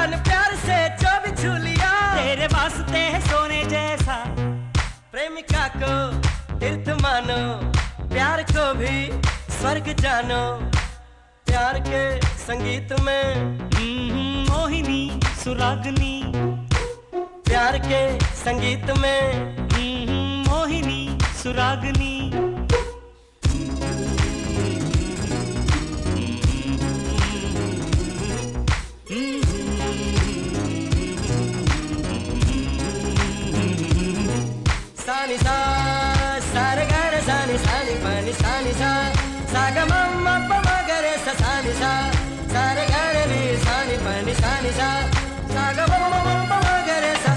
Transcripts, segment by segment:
ने प्यार से जो भी छू लिया, तेरे वास्ते है सोने जैसा। प्रेमिका को तीर्थ मानो, प्यार को भी स्वर्ग जानो। प्यार के संगीत में मोहिनी सुरागनी, प्यार के संगीत में मोहिनी सुरागनी। सानी सा सारे गारे सानी सानी पानी सानी सा सागा मम्मा पमा गरे सा सानी सा सारे गारे नी सानी पानी सानी सा सागा मम्मा पमा गरे सा।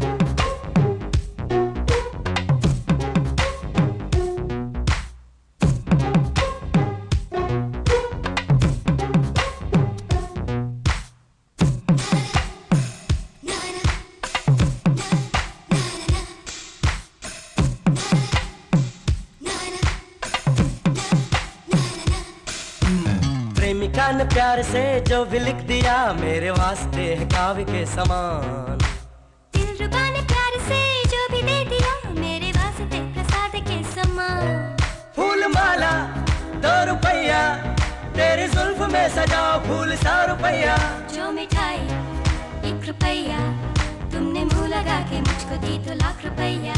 प्रेमिका ने प्यार से जो भी लिख दिया, मेरे वास्ते है काव्य के समान। दिलरुबा ने प्यार से जो भी दे दिया, मेरे वास्ते प्रसाद के समान। फूल माला 2 रुपया, तेरी जुल्फ में सजाओ फूल 100 रुपया। जो मिठाई 1 रुपया, तुमने मुंह लगा के मुझको दी तो लाख रुपया।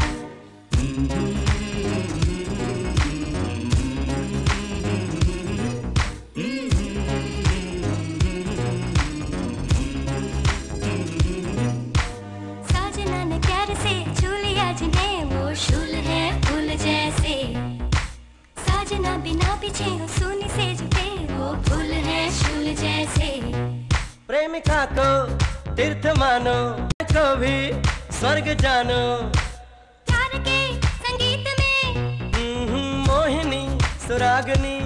साजना ने प्यार से छू लिया जिन्हें, वो शूल है फूल जैसे। साजना बिना पीछे हो सोने से जुटे, वो फूल है शूल जैसे। प्रेमिका को तीर्थ मानो, को भी स्वर्ग जानो। प्यार के संगीत में मोहिनी सुरागनी,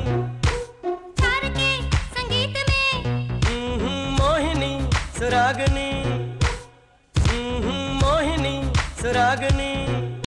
प्यार के संगीत में मोहिनी सुरागनी।